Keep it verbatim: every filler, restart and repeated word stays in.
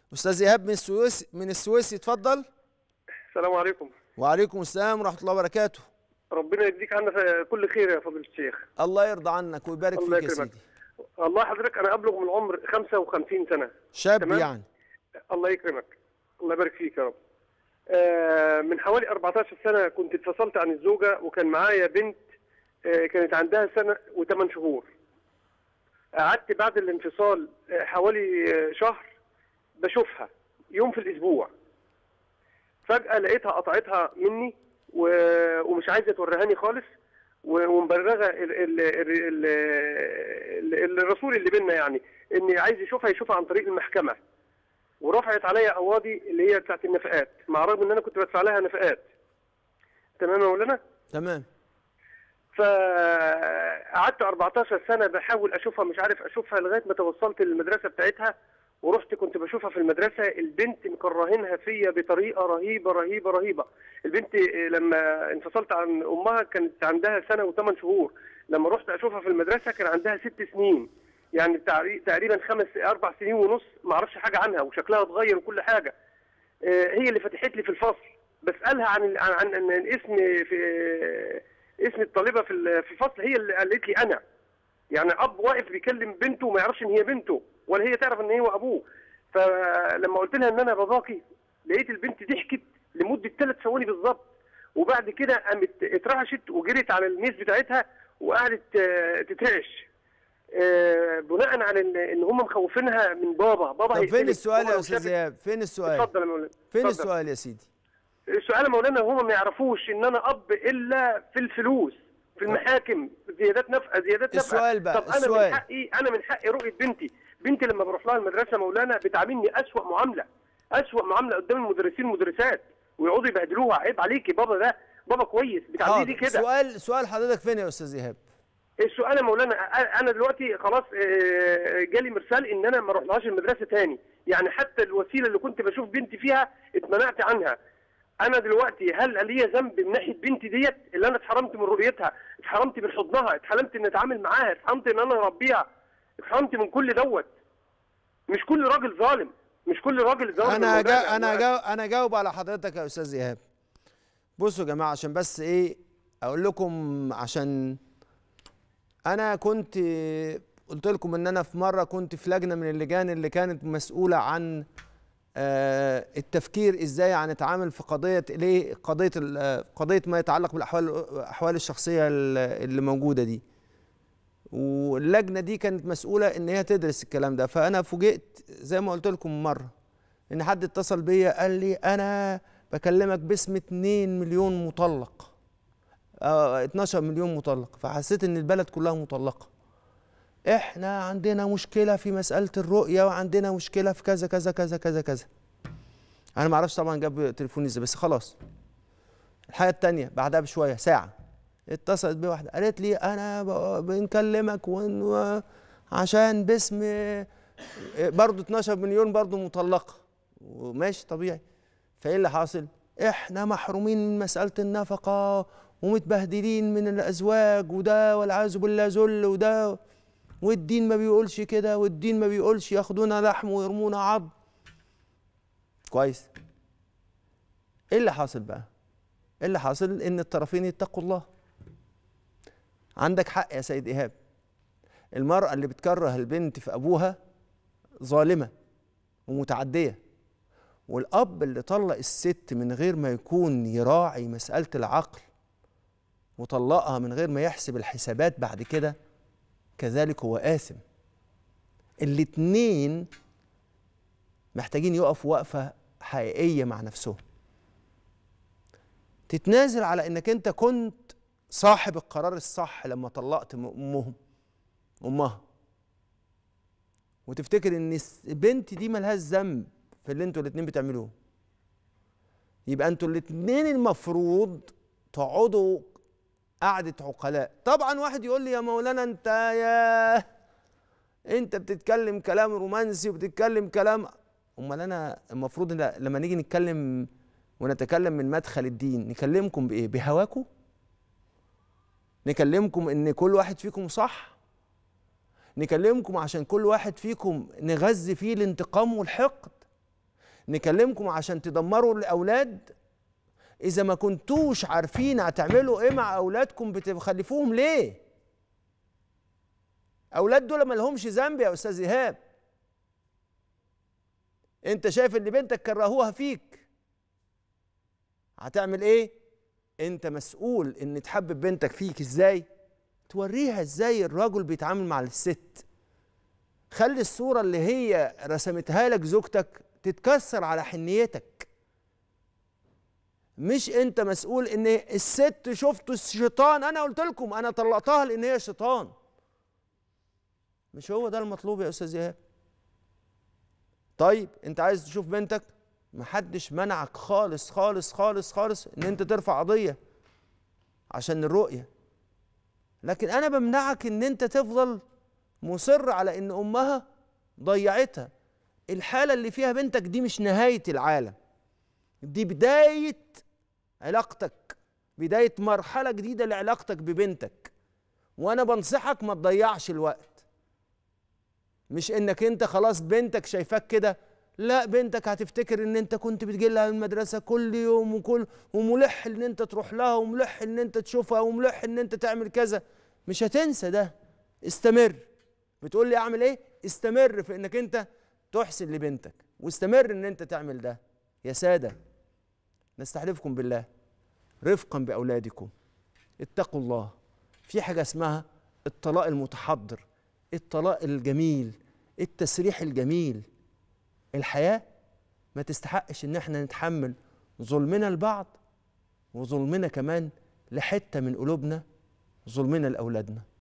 استاذ ايهاب من السويس، من السويس، اتفضل. السلام عليكم. وعليكم السلام ورحمه الله وبركاته. ربنا يديك عنا كل خير يا فضيلة الشيخ. الله يرضى عنك ويبارك الله فيك يا يكرمك. سيدي. الله حضرتك انا ابلغ من العمر خمسة وخمسين سنة. شاب تمام؟ يعني. الله يكرمك. الله يبارك فيك يا رب. آه من حوالي أربعتاشر سنة كنت اتفصلت عن الزوجة وكان معايا بنت آه كانت عندها سنة وثمان شهور. قعدت بعد الانفصال آه حوالي آه شهر بشوفها يوم في الاسبوع. فجأة لقيتها قطعتها مني ومش عايزة توريهاني خالص، ومبرغه ال ال ال ال الرسول اللي بينا يعني اني عايز يشوفها يشوفها عن طريق المحكمه، ورفعت عليا قواضي اللي هي بتاعت النفقات، مع الرغم ان انا كنت بدفع لها نفقات. تمام يا مولانا؟ تمام. فقعدت أربعتاشر سنة بحاول اشوفها، مش عارف اشوفها، لغايه ما توصلت للمدرسه بتاعتها ورحت كنت بشوفها في المدرسه. البنت مكرهينها فيا بطريقه رهيبه رهيبه رهيبه. البنت لما انفصلت عن امها كانت عندها سنه وثمان شهور، لما رحت اشوفها في المدرسه كان عندها ست سنين، يعني تقريبا خمس اربع سنين ونص، ما اعرفش حاجه عنها وشكلها اتغير وكل حاجه. هي اللي فتحت لي في الفصل بسالها عن عن عن اسم في اسم الطالبه في في الفصل، هي اللي قالت لي انا. يعني اب واقف بيكلم بنته وما يعرفش ان هي بنته، ولا هي تعرف ان هو ابوه. فلما قلت لها ان انا باباكي لقيت البنت ضحكت لمده ثلاث ثواني بالظبط، وبعد كده قامت اترعشت وجريت على الميز بتاعتها وقعدت تترعش بناء على ان هم مخوفينها من بابا. بابا طب فين السؤال يا استاذ ايهاب؟ فين السؤال؟ اتفضل يا مولانا. فين السؤال يا سيدي؟ السؤال يا مولانا هم ما يعرفوش ان انا اب الا في الفلوس، في المحاكم، زيادات نفقه زيادات نفقه. السؤال بقى، طب انا السؤال. من حقي انا من حقي رؤيه بنتي. بنتي لما بروح لها المدرسه مولانا بتعاملني اسوأ معامله، اسوأ معامله قدام المدرسين والمدرسات، ويقعدوا يبهدلوها. عيب عليكي، بابا ده بابا كويس، بتعامليه دي كده. سؤال سؤال حضرتك فين يا استاذ ايهاب؟ السؤال يا مولانا انا دلوقتي خلاص جالي مرسال ان انا ما اروحلهاش المدرسه تاني، يعني حتى الوسيله اللي كنت بشوف بنتي فيها اتمنعت عنها. انا دلوقتي هل ليا ذنب من ناحيه بنتي ديت اللي انا اتحرمت من رؤيتها، اتحرمت من حضنها، اتحرمت ان اتعامل معاها، اتحرمت ان انا اربيها، اتحرمت من كل دوت؟ مش كل راجل ظالم، مش كل راجل ظالم. انا جا انا جا انا جاوب على حضرتك يا استاذ ايهاب. بصوا يا جماعه، عشان بس ايه اقول لكم، عشان انا كنت قلت لكم ان انا في مره كنت في لجنه من اللجان اللي كانت مسؤوله عن آه التفكير ازاي هنتعامل في قضيه ليه قضيه قضيه ما يتعلق بالاحوال الاحوال الشخصيه اللي موجوده دي. واللجنه دي كانت مسؤوله ان هي تدرس الكلام ده. فانا فوجئت زي ما قلت لكم مره ان حد اتصل بيا قال لي انا بكلمك باسم اتنين مليون مطلق، اه اتناشر مليون مطلق. فحسيت ان البلد كلها مطلقه. احنا عندنا مشكله في مساله الرؤيه، وعندنا مشكله في كذا كذا كذا كذا كذا. انا ما اعرفش طبعا جاب تليفوني ازاي، بس خلاص. الحاجه الثانيه بعدها بشويه ساعه اتصلت بي واحده قالت لي انا بنكلمك عشان باسم برضه اتناشر مليون برضه مطلقه. وماشي طبيعي. فايه اللي حاصل؟ احنا محرومين من مساله النفقه ومتبهدلين من الازواج، وده والعياذ بالله ذل، وده والدين ما بيقولش كده، والدين ما بيقولش ياخدونا لحم ويرمونا عظم. كويس. ايه اللي حاصل بقى؟ ايه اللي حاصل؟ ان الطرفين يتقوا الله. عندك حق يا سيد ايهاب. المرأة اللي بتكره البنت في ابوها ظالمة ومتعدية، والاب اللي طلق الست من غير ما يكون يراعي مسألة العقل وطلقها من غير ما يحسب الحسابات بعد كده كذلك هو آثم. الاتنين محتاجين يقفوا وقفة حقيقية مع نفسهم. تتنازل على انك انت كنت صاحب القرار الصح لما طلقت امهم امها، وتفتكر ان البنت دي ملهاش ذنب في اللي انتوا الاتنين بتعملوه. يبقى انتوا الاتنين المفروض تقعدوا قعدة عقلاء. طبعا واحد يقول لي يا مولانا انت يا انت بتتكلم كلام رومانسي وبتتكلم كلام. امال انا المفروض لما نيجي نتكلم ونتكلم من مدخل الدين نكلمكم بايه؟ بهواكم؟ نكلمكم ان كل واحد فيكم صح؟ نكلمكم عشان كل واحد فيكم نغذي فيه الانتقام والحقد؟ نكلمكم عشان تدمروا الاولاد؟ اذا ما كنتوش عارفين هتعملوا ايه مع اولادكم بتخلفوهم ليه؟ اولاد دول ما لهمش ذنب يا استاذ ايهاب. انت شايف ان بنتك كرهوها فيك، هتعمل ايه؟ انت مسؤول ان تحبب بنتك فيك ازاي؟ توريها ازاي الراجل بيتعامل مع الست. خلي الصورة اللي هي رسمتها لك زوجتك تتكسر على حنيتك. مش انت مسؤول ان الست شفتوا الشيطان، انا قلت لكم انا طلقتها لان هي شيطان. مش هو ده المطلوب يا استاذ ايهاب. طيب انت عايز تشوف بنتك، محدش منعك خالص خالص خالص خالص ان انت ترفع قضية عشان الرؤية، لكن انا بمنعك ان انت تفضل مصر على ان امها ضيعتها. الحالة اللي فيها بنتك دي مش نهاية العالم، دي بداية علاقتك، بداية مرحلة جديدة لعلاقتك ببنتك. وانا بنصحك ما تضيعش الوقت. مش انك انت خلاص بنتك شايفاك كده، لا، بنتك هتفتكر ان انت كنت بتجي لها المدرسة كل يوم وكل وملح ان انت تروح لها وملح ان انت تشوفها وملح ان انت تعمل كذا. مش هتنسى ده. استمر. بتقول لي اعمل ايه؟ استمر في انك انت تحسن لبنتك، واستمر ان انت تعمل ده. يا سادة، نستحلفكم بالله رفقا باولادكم، اتقوا الله. في حاجة اسمها الطلاق المتحضر، الطلاق الجميل، التسريح الجميل. الحياة ما تستحقش ان احنا نتحمل ظلمنا لبعض، وظلمنا كمان لحتة من قلوبنا، ظلمنا لأولادنا.